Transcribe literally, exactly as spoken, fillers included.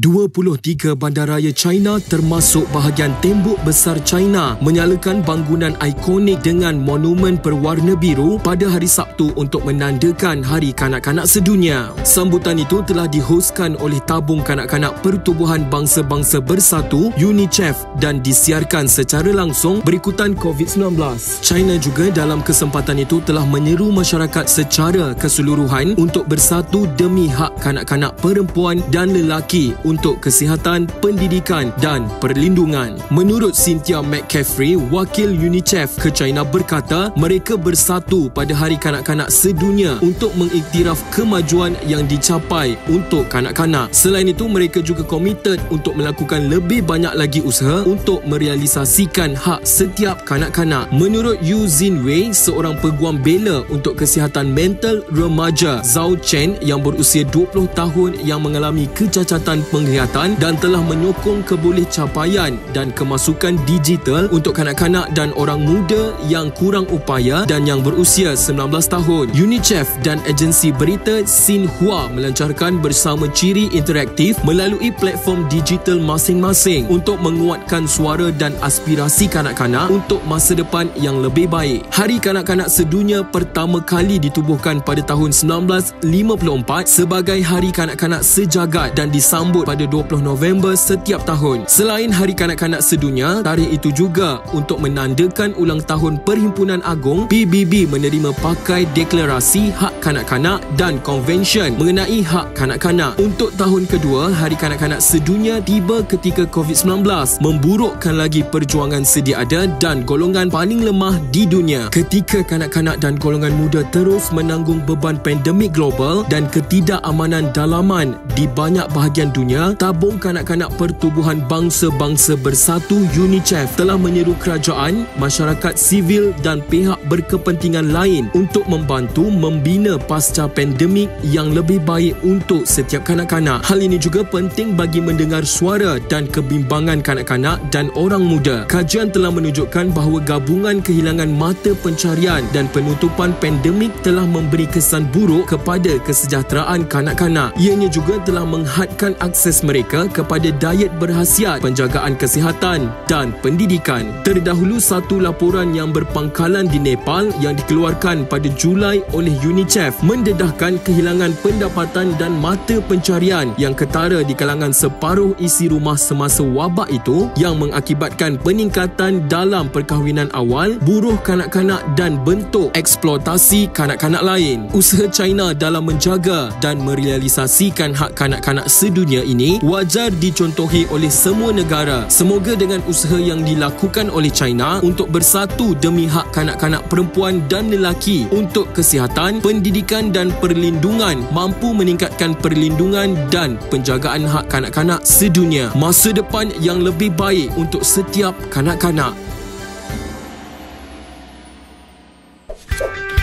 dua puluh tiga bandaraya China termasuk bahagian Tembok Besar China menyalakan bangunan ikonik dengan monumen berwarna biru pada hari Sabtu untuk menandakan Hari Kanak-Kanak Sedunia. Sambutan itu telah dihoskan oleh Tabung Kanak-Kanak Pertubuhan Bangsa-Bangsa Bersatu UNICEF dan disiarkan secara langsung berikutan covid sembilan belas. China juga dalam kesempatan itu telah menyeru masyarakat secara keseluruhan untuk bersatu demi hak kanak-kanak perempuan dan lelaki untuk kesihatan, pendidikan dan perlindungan. Menurut Cynthia McCaffrey, wakil UNICEF ke China berkata, mereka bersatu pada Hari Kanak-Kanak Sedunia untuk mengiktiraf kemajuan yang dicapai untuk kanak-kanak. Selain itu, mereka juga komited untuk melakukan lebih banyak lagi usaha untuk merealisasikan hak setiap kanak-kanak. Menurut Yu Zinwei, seorang peguam bela untuk kesihatan mental remaja Zhao Chen yang berusia dua puluh tahun yang mengalami kecacatan penglihatan dan telah menyokong kebolehcapaian dan kemasukan digital untuk kanak-kanak dan orang muda yang kurang upaya dan yang berusia sembilan belas tahun. UNICEF dan agensi berita Xinhua melancarkan bersama ciri interaktif melalui platform digital masing-masing untuk menguatkan suara dan aspirasi kanak-kanak untuk masa depan yang lebih baik. Hari Kanak-Kanak Sedunia pertama kali ditubuhkan pada tahun sembilan belas lima puluh empat sebagai Hari Kanak-Kanak Sejagat dan disambut pada dua puluh November setiap tahun. Selain Hari Kanak-Kanak Sedunia, tarikh itu juga untuk menandakan ulang tahun Perhimpunan Agung P B B menerima pakai Deklarasi Hak Kanak-Kanak dan Konvensyen mengenai hak kanak-kanak. Untuk tahun kedua, Hari Kanak-Kanak Sedunia tiba ketika covid sembilan belas memburukkan lagi perjuangan sedia ada dan golongan paling lemah di dunia. Ketika kanak-kanak dan golongan muda terus menanggung beban pandemik global dan ketidakamanan dalaman di banyak bahagian dunia, Tabung Kanak-Kanak Pertubuhan Bangsa-Bangsa Bersatu UNICEF telah menyeru kerajaan, masyarakat sivil dan pihak berkepentingan lain untuk membantu membina pasca pandemik yang lebih baik untuk setiap kanak-kanak. Hal ini juga penting bagi mendengar suara dan kebimbangan kanak-kanak dan orang muda. Kajian telah menunjukkan bahawa gabungan kehilangan mata pencarian dan penutupan pandemik telah memberi kesan buruk kepada kesejahteraan kanak-kanak. Ianya juga telah menghadkan akses mereka kepada diet berkhasiat, penjagaan kesihatan dan pendidikan. Terdahulu, satu laporan yang berpangkalan di Nepal yang dikeluarkan pada Julai oleh UNICEF mendedahkan kehilangan pendapatan dan mata pencarian yang ketara di kalangan separuh isi rumah semasa wabak itu, yang mengakibatkan peningkatan dalam perkahwinan awal, buruh kanak-kanak dan bentuk eksploitasi kanak-kanak lain. Usaha China dalam menjaga dan merealisasikan hak kanak-kanak sedunia ini wajar dicontohi oleh semua negara. Semoga dengan usaha yang dilakukan oleh China untuk bersatu demi hak kanak-kanak perempuan dan lelaki untuk kesihatan, pendidikan dan perlindungan mampu meningkatkan perlindungan dan penjagaan hak kanak-kanak sedunia. Masa depan yang lebih baik untuk setiap kanak-kanak.